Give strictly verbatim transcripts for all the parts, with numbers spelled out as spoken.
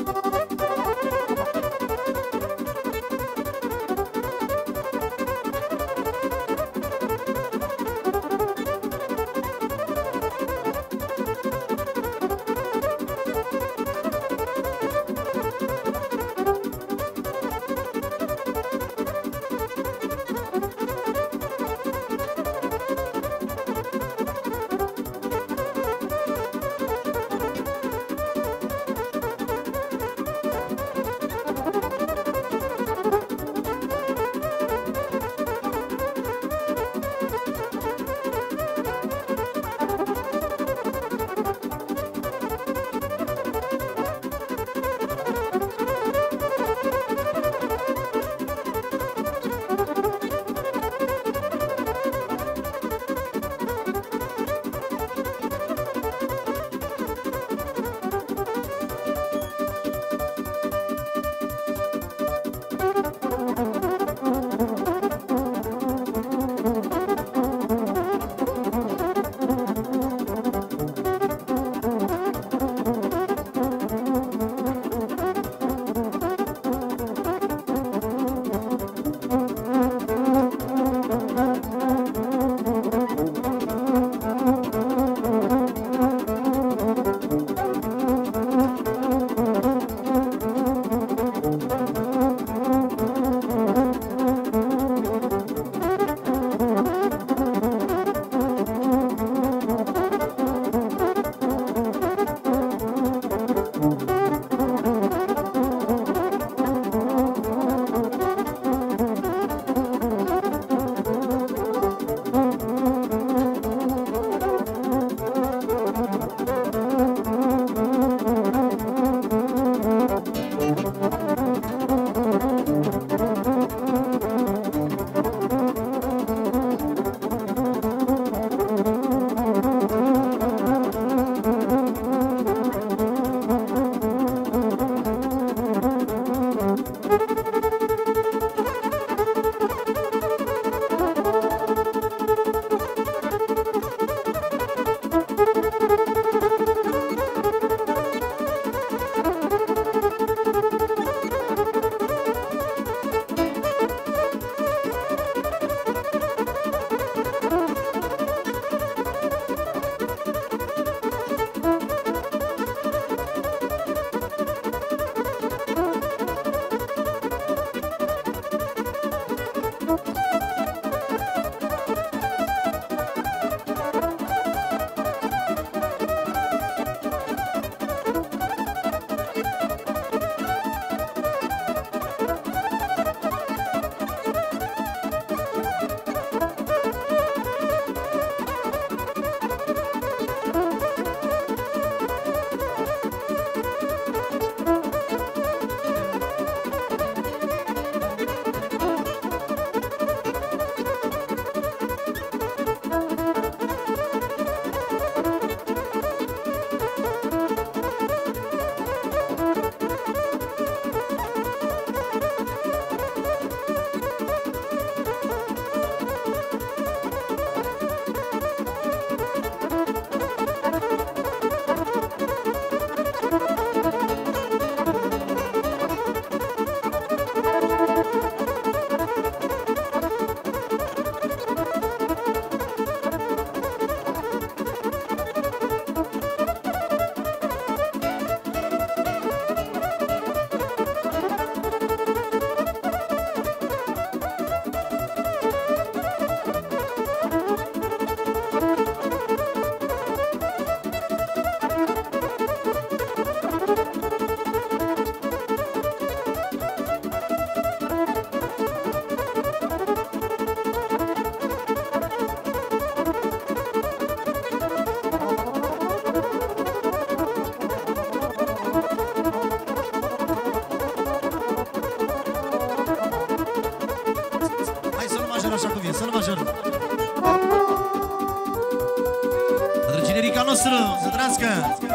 noastră, să trăiască.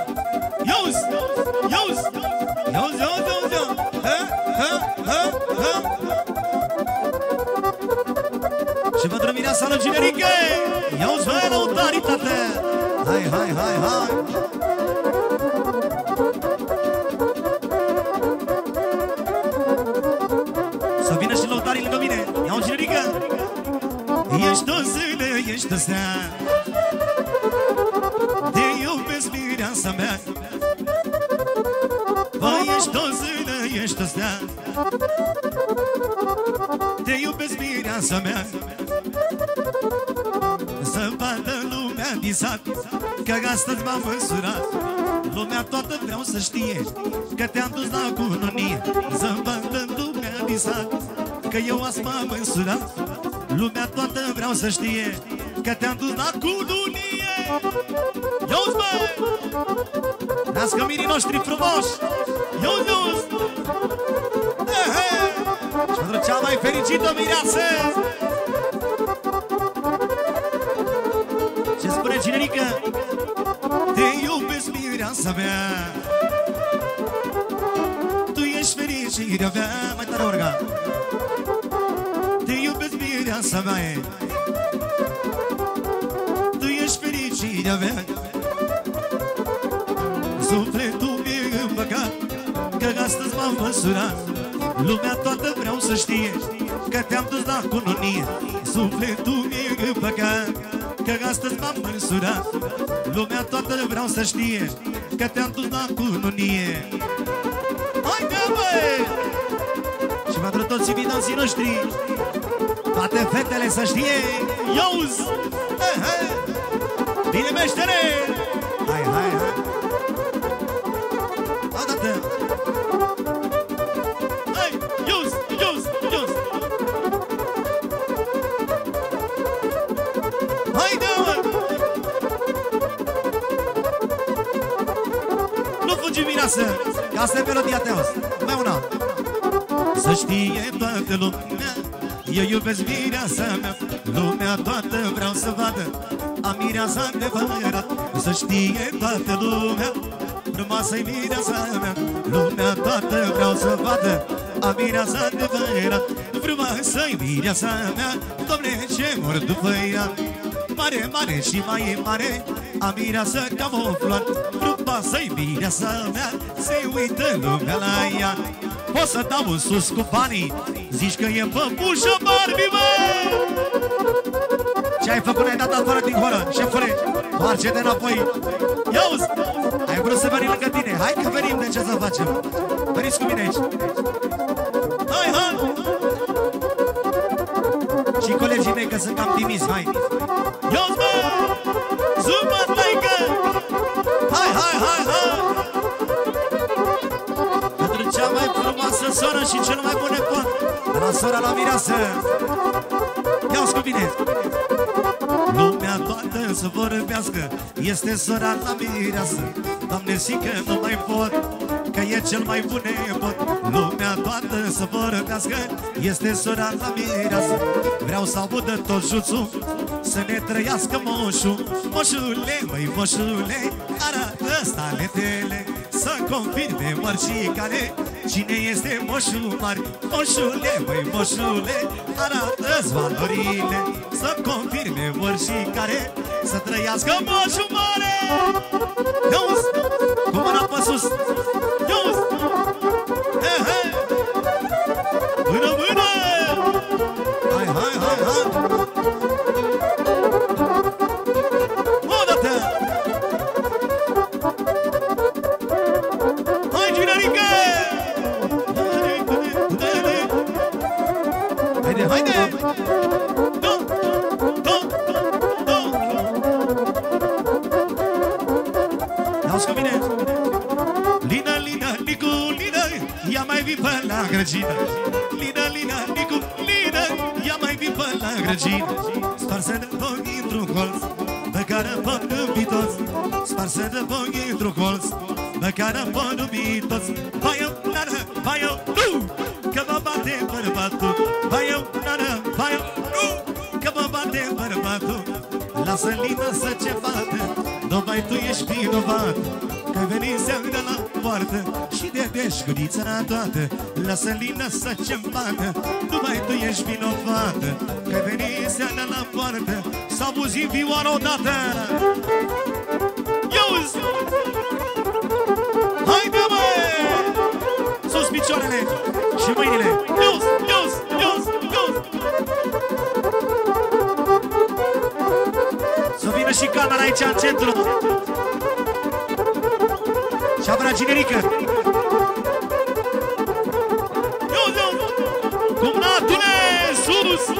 Iauzi, iauzi, iauzi, iauzi, iauzi, iauzi. Ha, ha, ha, ha. Și pentru mine sală generică. Iauzi, bă, lăutaritate. Hai, hai, hai, hai. ești stea, te iubesc mireasa mea. Băi, ești o zână, ești stea, te iubesc mireasa mea. Să vadă lumea din sat că astăzi m-am măsurat. Lumea toată vreau să știe că te-am dus la cununie. Să vadă lumea din sat că eu azi m-am măsurat. Lumea toată vreau să știe că te-am dus la cununie. Iauzi, bă! Nască mirii noștri frumoși! Iauzi, iauzi! Și pentru cea mai fericită mireasă! Ce spune cinerică? Te iubesc mireasa mea, tu ești fericirea mea. Mai tare orga. Te iubesc mireasa mea, tu ești fericirea mea. Sufletul mi-e împăcat că astăzi m-am măsurat. Lumea toată vreau să știe că te-am dus la cununie. Sufletul mi-e împăcat că astăzi m-am măsurat. Lumea toată vreau să știe că te-am dus la cununie. Haide, băi! Și pentru toți invitații noștri, toate fetele să știe. Iauzi! Bine, meștere! Hai, hai, hai! Odată! Hai, iauzi, iauzi, iauzi! Haide, băi! Nu fugi, mireasă, că asta e melodia te auzi. Mai una. Să știe toată lumea, eu iubesc mireasa mea. Lumea toată vreau să vadă a mireasa adevărat. Să știe toată lumea, frumoasă-i mireasa mea. Lumea toată vreau să vadă a mireasa adevărat. Frumoasă-i mireasa mea, Doamne, ce mor după ea. Mare, mare și mai mare, a mireasă camuflat. Frumoasă-i mireasa mea, se uită lumea la ea. Poți să dau în sus cu banii, zici că e păpușă Barbie, bă! Ce ai făcut? Ai dat afară din horă, șefule, întoarce-te înapoi. Iauzi, ai vrut să venim lângă tine. Hai că venim, de ce să facem? Veniți cu mine aici. Hai, hai! Și colegii mei că sunt cam timizi, hai. Iauzi, bă! Zumă, taică! Hai, hai, hai, hai! Pentru cea mai frumoasă soră și cel mai bun nepot, de la sora la mireasă. Ia-uzi cu mine! Lumea toată să vorbească, este sora la mireasă. Doamne, zic că nu mai pot, că e cel mai bun nepot. Lumea toată să vorbească, este sora la mireasă. Vreau să audă tot juțul, să ne trăiască moșul. Moșule, măi, moșule, arată staletele, să confirme mărcicare cine este moșul mare. Moșule, măi, moșule, arată-ți valorile, să confirme mărcicare, să trăiască moșul mare. Iauzi, cu mâna pe sus. Iauzi, he, he. Mână, mână. Hai, hai, hai, hai. O-dată. Hai, generică. Haide, haide. Do, do, do. Ia-uzi cu mine. Lina, Lina, Nicu, Lina, ia mai vii pe la grăgină. Lina, Lina, Nicu, Lina, ia mai vii pe la grăgină. Sparsă de foc într-un colț, pe care pot iubi toți. Sparsă de foc într-un colț, pe care pot iubi toți. Vai eu, nana, vai eu, nu, că mă bate bărbatul. Vai eu, nana, vai eu, nu, că mă bate bărbatul. Lasă Lina să ce bată, numai tu ești vinovat, că veni seara de la poartă și de deșcudița toată. Lasă Lina să ce bată, numai tu ești vinovată, că veni seara la poartă. Să auzi vioara odată. Iauzi! Haide, bă! Sus picioarele și mâinile. Iauzi, iauzi, iauzi, iauzi. aici în centru. Și-a vrea generică. Cum natune sus.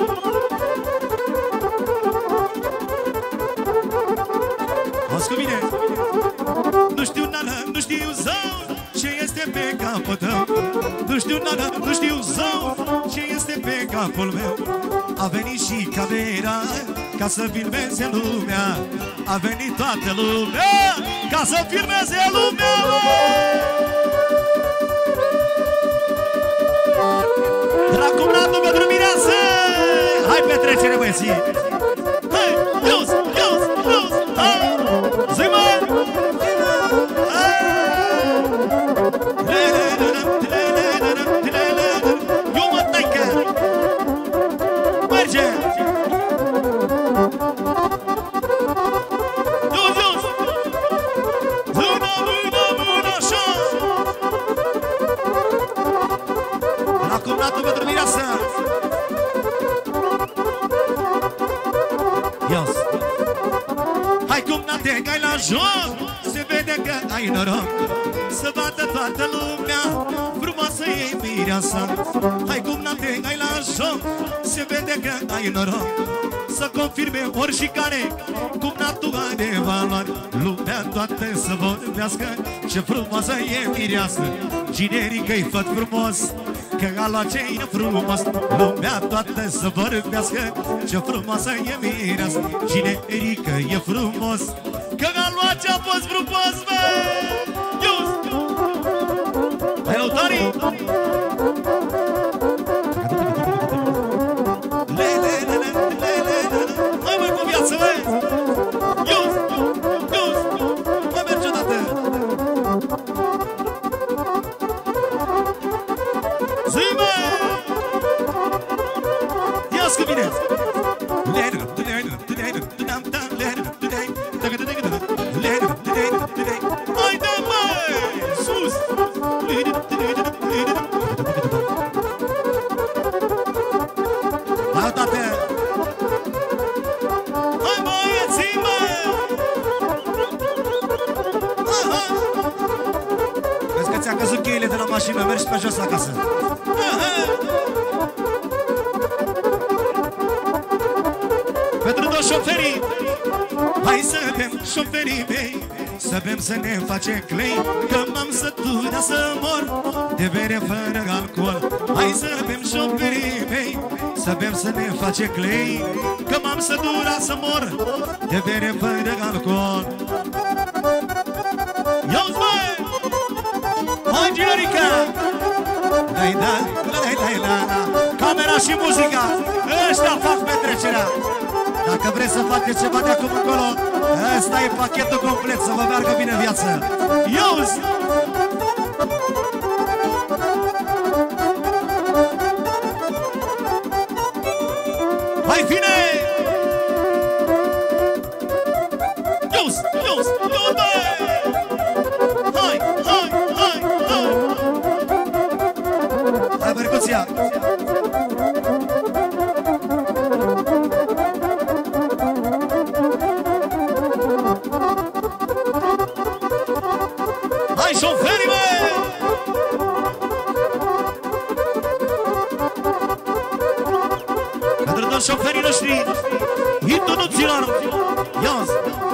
Auzi cu mine. Nu știu nada, nu știu zău ce este pe capul tău. Nu știu nada, nu știu zău ce este pe capul meu. A venit și camera ca să filmeze lumea. A venit toată lumea ca să filmeze lumea. Dracumnatul pentru mireasă. Hai petrecere, băieții. Hai, ius, ius, ius. Hai, zi-mă. Eu mă taică. Merge. Ius, ius. Mână, mână, mână, așa. Dracumnatul pentru mireasă. Ios. Hai cum n-te gai la joc, se vede că ai noroc. Să vadă toată lumea, frumoasă e mireasa. Hai cum n-te gai la joc, se vede că ai noroc. Să confirme oricare, cum n-tu are valoare. Lumea toată să vorbească, ce frumoasă e mireasă. Generică-i făt frumos, că a luat ce e frumos. Lumea toată să vorbească, ce frumoasă e mireasă. Generică e frumos, că a luat ce a fost frumos, bă! Ius! Hai, lăutarii! Hai, măi, cu viață, băi! Ius! Ius! Mai merge odată! Zi, bă! Ia-ți cu mine! Haide, măi! Sus! Hai odată! Hai, băieții, mă! Vezi că ți-a căzut cheile de la mașină, mergi pe jos acasă. Pentru toți șoferii, hai să bem, șoferii mei, să bem să ne facem clay, că m-am săturat să mor de bere fără alcool. Hai să bem, șoferii mei, să bem să ne facem clay, că m-am săturat să mor de bere fără alcool. Ia-uzi, băi! Hai, Ginorica! Dai, dai, dai, dai, dai, camera și muzica, ăștia fac petrecerea. Dacă vreți să faceți ceva de acum încolo, ăsta e pachetul complet, să vă meargă bine viața. Iauzi! Hai, fine! Iauzi, iauzi, iauzi, băi! Hai, hai, hai, hai! Hai, percuția! Hai, șoferii, bă! Pentru toți șoferii noștri, hitunuților, ia-ți!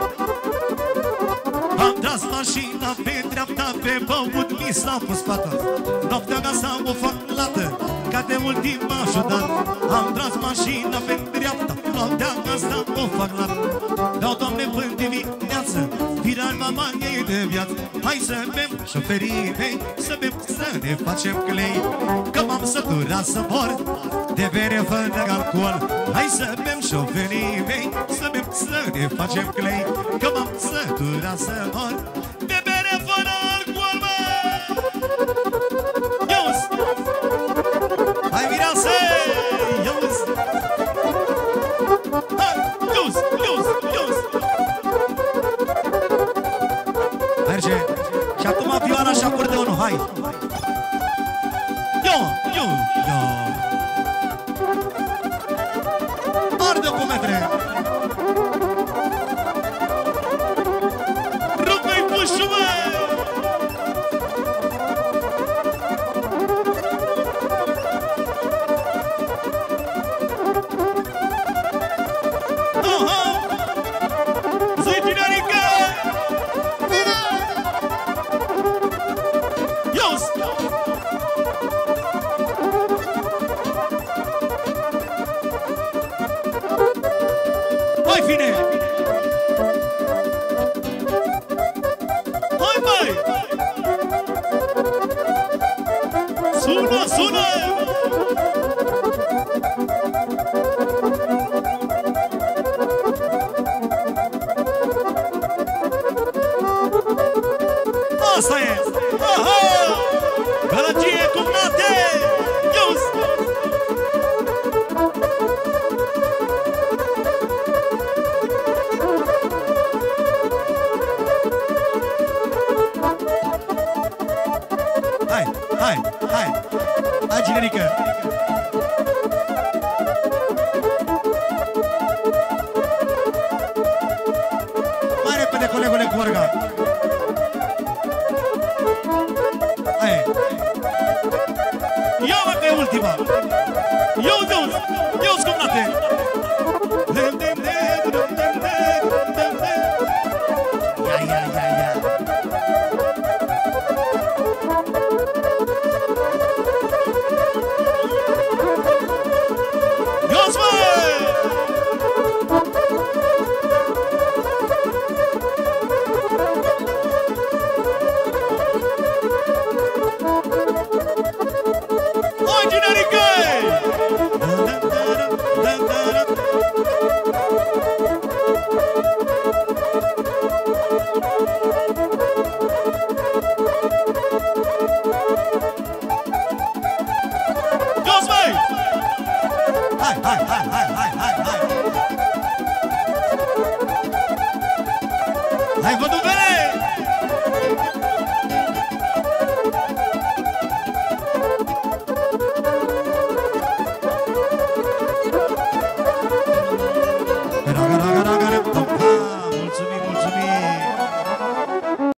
Am tras mașina pe dreapta, pe băut mi s-a pus fata. Noaptea mea s-a o fac lată, ca de ultima șudat. Am tras mașina pe dreapta, noaptea mea s-a o fac lată. Dau, Doamne, până dimineață, viral mama e de viață. Hai să bem, șoferii mei, să bem, să ne facem clay, că m-am săturat să mor de bere fără alcool. Hai să bem, șoferii mei, să bem, să ne facem clay, că m-am săturat să mor de bere fără alcool, bă! Iauzi! Hai, mireasă! Iauzi! Hai, iauzi, iauzi, iauzi! Merge! Și acum vioara și acordeonul, hai! Yo, yo, yo! Arde cu metre! Sună, sună! Asta e! Aha! Gălăgie cumnate! Ius! Hai, hai, hai! Hai, generică! Mai repede, colegule, cu orga! Hai! Ia, mă, că e ultima! Eu, eu, eu, scumnate!